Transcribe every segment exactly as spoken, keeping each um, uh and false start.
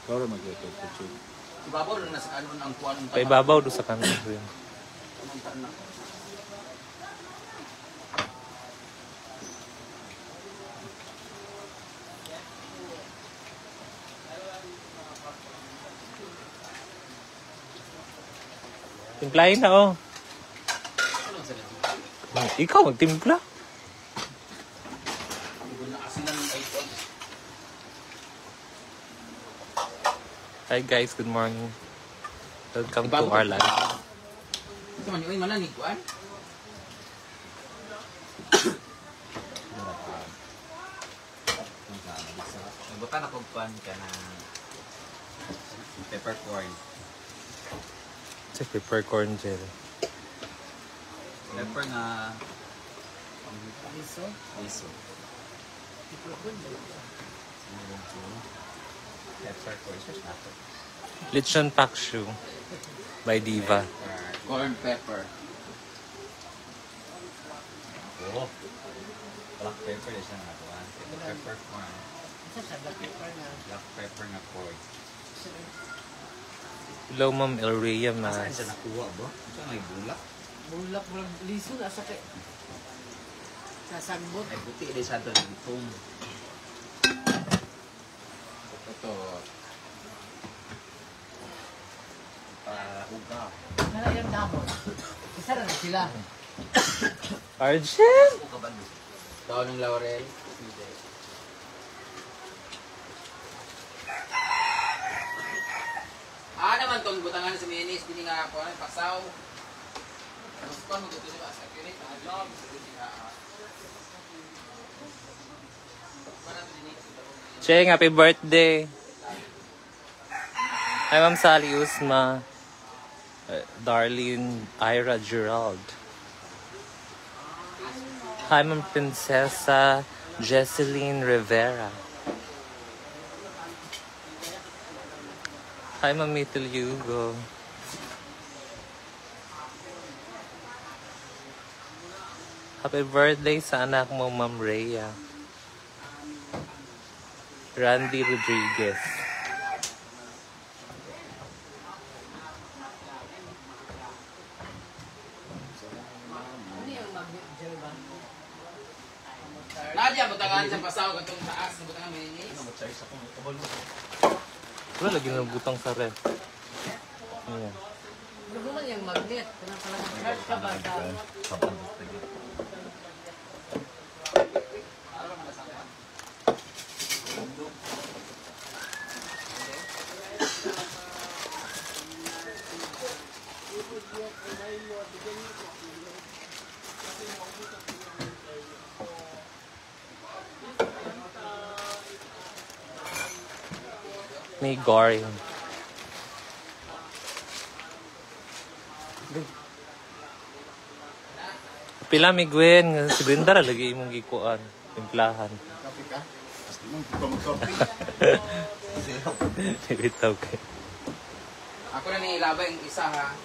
Karo mag-ito po siya. Ibabaw lang nasa kanon ang kuwan ng Kay babaw do sa kanan rin. Timplahin na oh. Ikaw magtimpla. Hi guys, good morning. Welcome to our live. Ito man yung mana ni kuan. Buta na kog kuan ka na peppercorn. Sa peppercorn gel. Pepper na Liso? liso. Peppercorn siya nato. Lechon pakshu by Diva. Corn pepper. Oh. Black pepper din siya nga kuan. Pepper corn. Isa sa black pepper na. Black pepper na corn. Hello Ma'am Elrea Saan Mas. siya nakuha ba? Ito may bulak. Bulak bulak liso na sa kay. Sa sagbot. Ay puti din sa doon. Itong. Ito. Pahugaw. Nala yung damon. Isa na sila. Arjen! Daon ng laurel. Ah naman tong butangan sa minis, dili nga ako ano pasaw. Tapos pa mo dito sa sa kinik, ang log sa dito nga. Cheng, happy birthday! Hi Ma'am Sally Usma. Uh, Darlene Ira Gerald. Hi Ma'am Princesa Jesseline Rivera. Hi Ma'am Mitel Hugo. Happy birthday sa anak mo Ma'am Rhea. Randy Rodriguez. Ano yung magnet gel ba? Nadia butangan sa pasaw katong taas ng butangan minis. Wala lagi na butang sa ref. Ayan. Ano man yung magnet? Kaya pala mag-charge ka ba sa... May goring. Pila mi Gwen, si Brenda ra lagi imong gikuan, timplahan. Kape ka? Basta mo, hindi ka mag-kape. Bitaw kay. Ako na ni ilaba yung isa ha.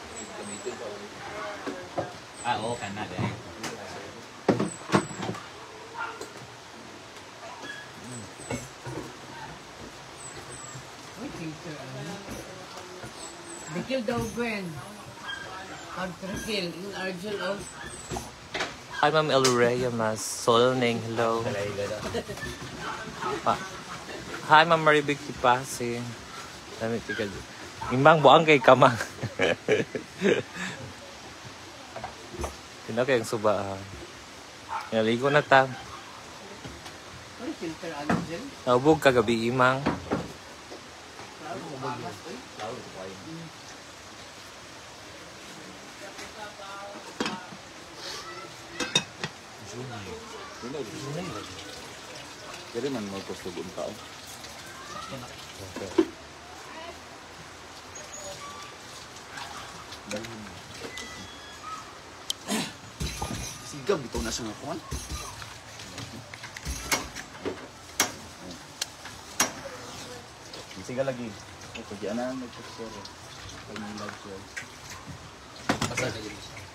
Ah, oo, Canada eh. Uy, filter ano? Bikil daw, Gwen. Pag-trickle, yung Arjun of... Hi Ma'am Elrea Mas, Solning, hello. Pa. Hi Ma'am Maribig Tipasi. Dami tika. Imbang buang kay kamang. Tino kay ang suba. Naligo na ta. Uy, filter ano dyan? Naubog kagabi imang. Parang mabagas, uy. Jadi man mo kusugod ka. Okay. Sigab bitaw na siya nga kuhan. Sige lagi. Ito di ana nagkusuro. Pag nang live. Basta na yun siya.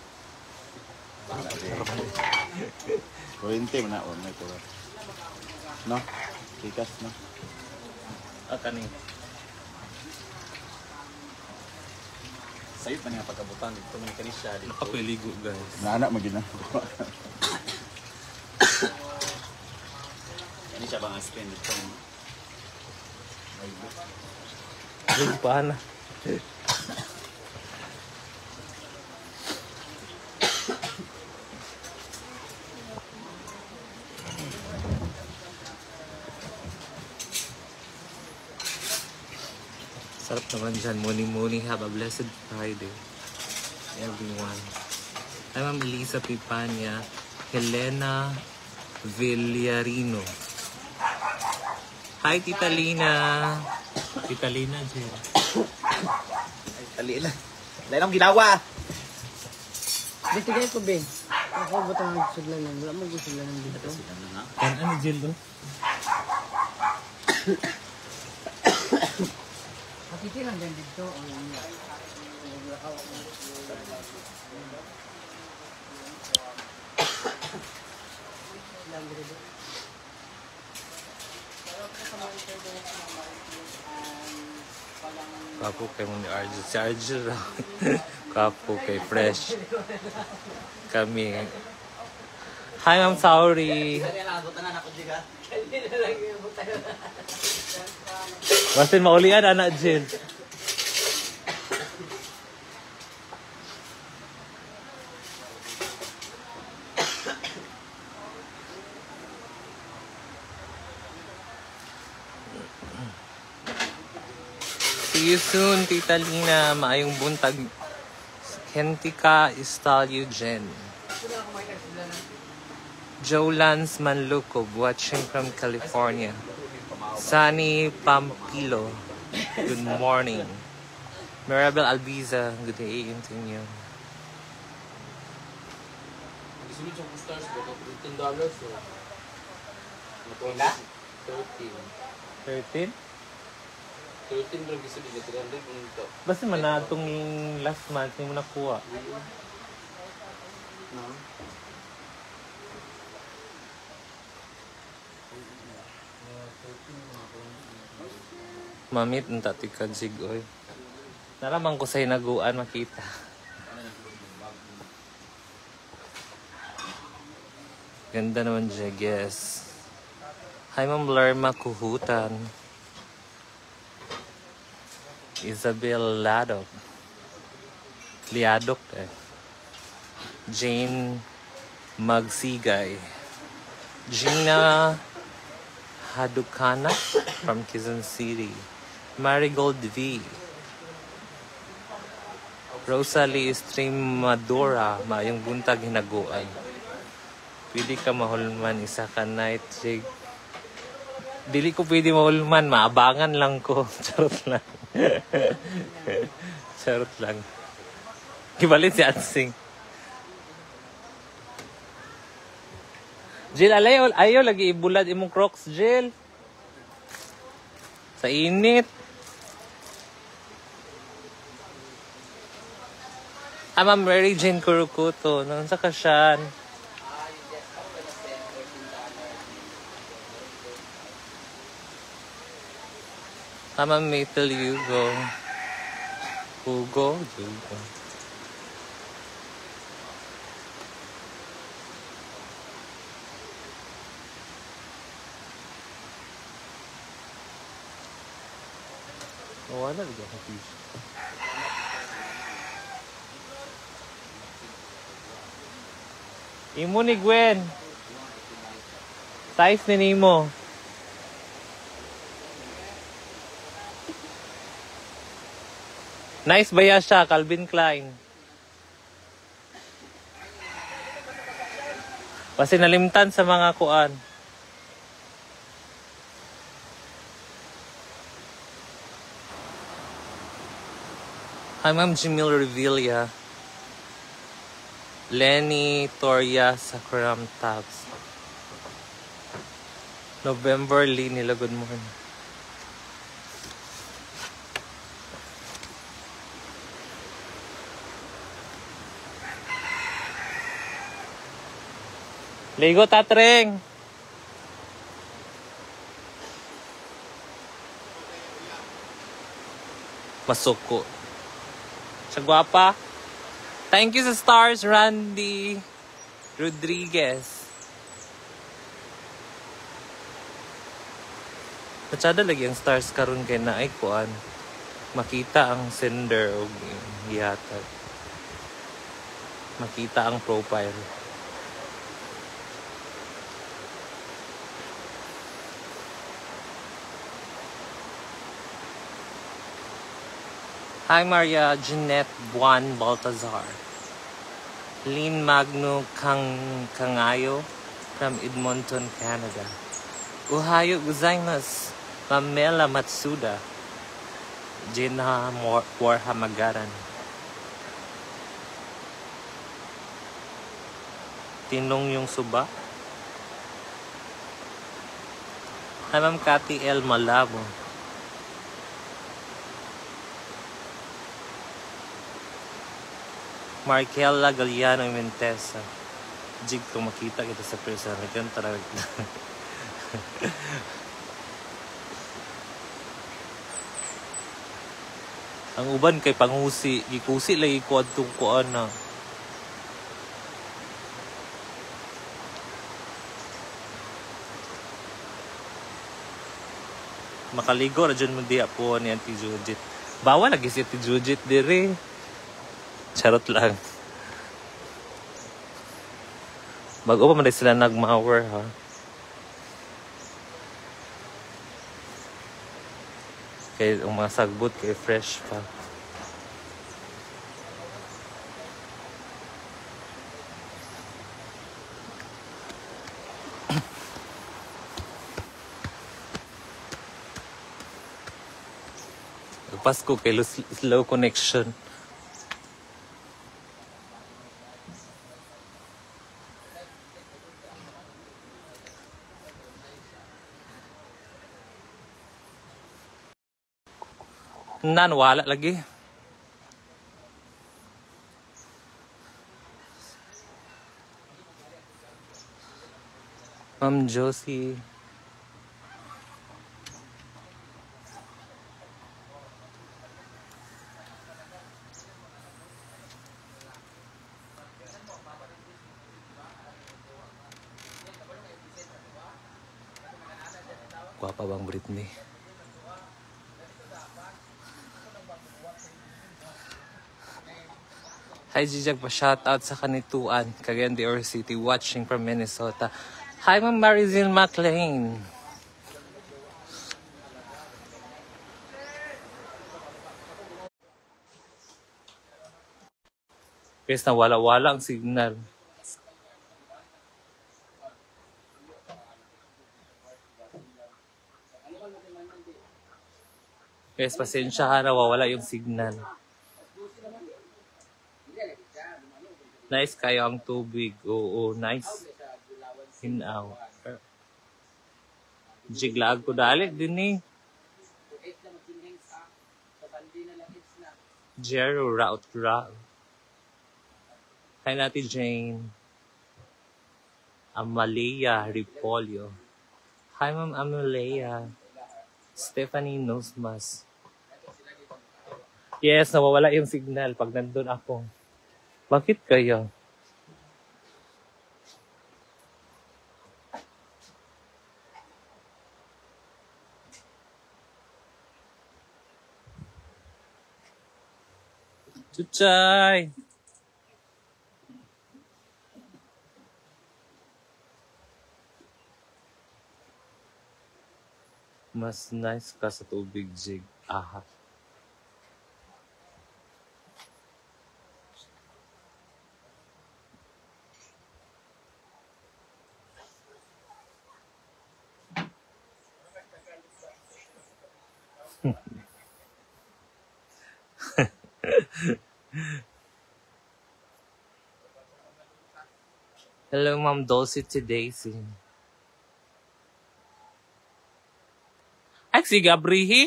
Kuwente man na on ko. No? Kikas no. Ah, kani. Sa'yo pa niya pagkabutan. Ito man ka siya. Nakapiligo guys. Naanak magin na. Hindi siya bang spin ito. Ay, paana. Sarap naman dyan. Muni-muni. Have a blessed Friday, everyone. I'm Ma'am Elisa Pipanya. Helena Villarino. Hi, Tita Lina. Tita Lina, Jen. Ay, tali na. Dahil ang ginawa. Dito kayo ko, Ben. Ako butang nagsuglan lang. Wala mo gusto lang dito. Kan ano, Jill, no? Matitilang din dito. Kapo kay mo ni Arjun. Si Arjun raw. Kapo kay Fresh. Kami. Hi, Ma'am Sauri. Kaya nakabutan na ako, Jiga. Basin maulian, anak Jill. See you soon, Tita Lina. Maayong buntag. Kentika Estalio Jen. Jolans Manlucob, watching from California. Sunny Pampilo, good morning. Mirabel Albiza, good day to you. Sunod sa stars ba? fifteen dollars o? Wala? thirteen. thirteen? thirteen lang gusto nila. three hundred kung ito. Basta man na itong last month, hindi mo nakuha. No? Mamit, ang tatikad sigoy. Naramang ko sa'yo naguan makita. Ganda naman siya, guess. Hi, Ma'am Lerma Kuhutan. Isabel Ladok. Liadok eh. Jane Magsigay. Gina Hadukana from Quezon City. Marigold V. Rosalie Streamadora. Maayong buntag hinaguan. Pwede ka mahulman isa ka night jig. Dili ko pwede mahulman. Maabangan lang ko. Charot lang. Charot lang. Kibalit si Ansing. Jill, alayo, ayaw lagi ibulad imong Crocs, Jill. Sa init. Ah, Ma'am Mary Jane Kurukuto. Nansa ka siyan? Ah, Ma'am Maple Hugo. Hugo? Hugo. Oh, wala bigyan ng fish. Imo ni Gwen. Size ni Nemo. Nice ba yan siya, Calvin Klein? Kasi nalimtan sa mga kuan. Hi, Ma'am Jamil Revilla. Lenny Toria Sakram Tabs. November Lee nila, good morning. Ligo tatreng. Masuko. Sa gwapa. Thank you sa stars, Randy Rodriguez. Masyado lagi ang stars karon kay na ay kuan. Makita ang sender o gihatag. Makita ang profile. Hi Maria Jeanette Buan Baltazar. Lynn Magno Kang Kangayo from Edmonton, Canada. Ohayo gozaimasu. Pamela Matsuda. Jina Warhamagaran. Tinong yung suba. Hi Ma'am Cathy L. Malabo. Markella Galliano Mentesa. Jig kung makita kita sa person. Nagkan talaga. Ang uban kay panghusi. Gikusi lagi ko adtong kuan na. Makaligo na dyan mo diya po ni Auntie Jujit. Bawal lagi si Auntie Jujit dire. Charot lang. Bago pa man sila nagmower ha. Kay ang mga sagbot kay fresh pa. Pasko kay slow connection. Nan, wala lagi. Ma'am Josie. Guwapa bang Britney? Hi Jijag, pa-shoutout sa kanituan, Cagayan de Oro City, watching from Minnesota. Hi Ma'am Marizil McLean. Guys, nawala-wala ang signal. Guys, pasensya ha, nawawala yung signal. Nice kayo ang tubig. Oo, nice. Hinaw. Jiglaag ko dali din eh. Jero route route. Hi natin Jane. Amalia Ripolio. Hi Ma'am Amalia. Stephanie Nosmas. Yes, nawawala yung signal pag nandun ako. Bakit kaya? Chuchay! Mas nice ka sa tubig, Jig. Aha. Hello, Ma'am Dulcie to Daisy. Ay, si Gabrihi?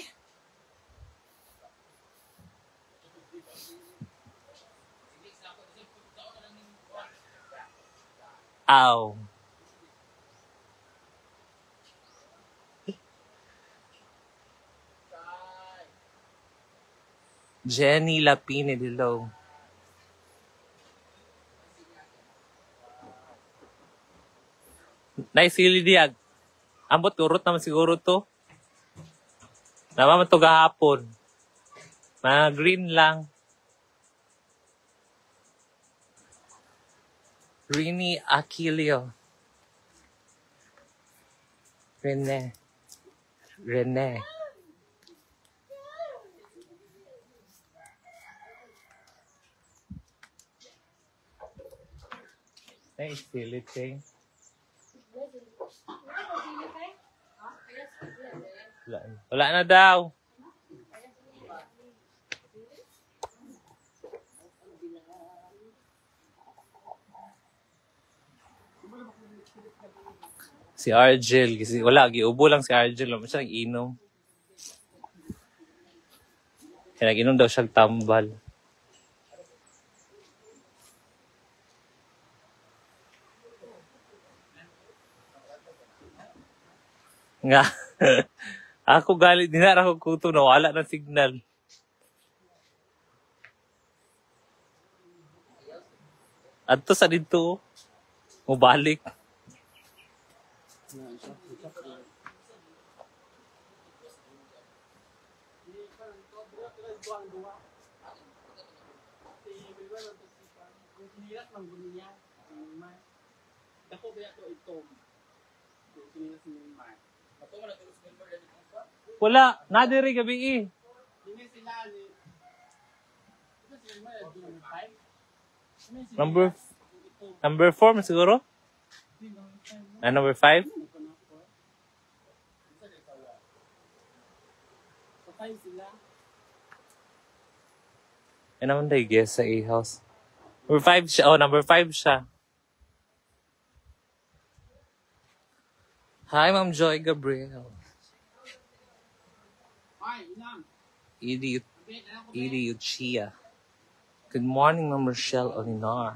Aw. Jenny Lapine Dilo. Nice sili diag. Ambot urot naman siguro to. Naman to gahapon. Mga green lang. Rini Aquilio. Rene. Rene. Nice sili thing. Wala, wala na daw. Si Argel, kasi wala, giubo lang si Argel. Wala siya nag-inom. Kaya nag-inom daw siya tambal. Nga. Ako galit din na ako kuto na wala ng signal. Adto sa dito. Mubalik. Wala, nadiri gabi eh. Number number four siguro? Ah, number five? Ano naman tayo guess sa A-house? Number five siya. Oh, number five siya. Hi, Ma'am Joy Gabriel. Edie, Edie Uchia. Good morning, Ma'am Rochelle Olinar.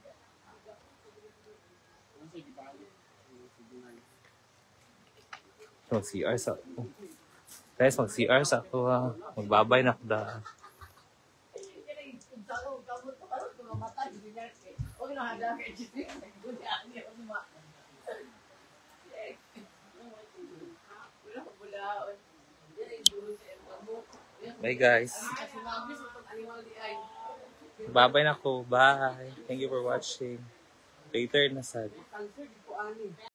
Mag-C R sa... Guys, mag-C R sa ako ha. Magbabay na ako da. Bye guys. Babay na ko. Bye. Thank you for watching. Later na sad.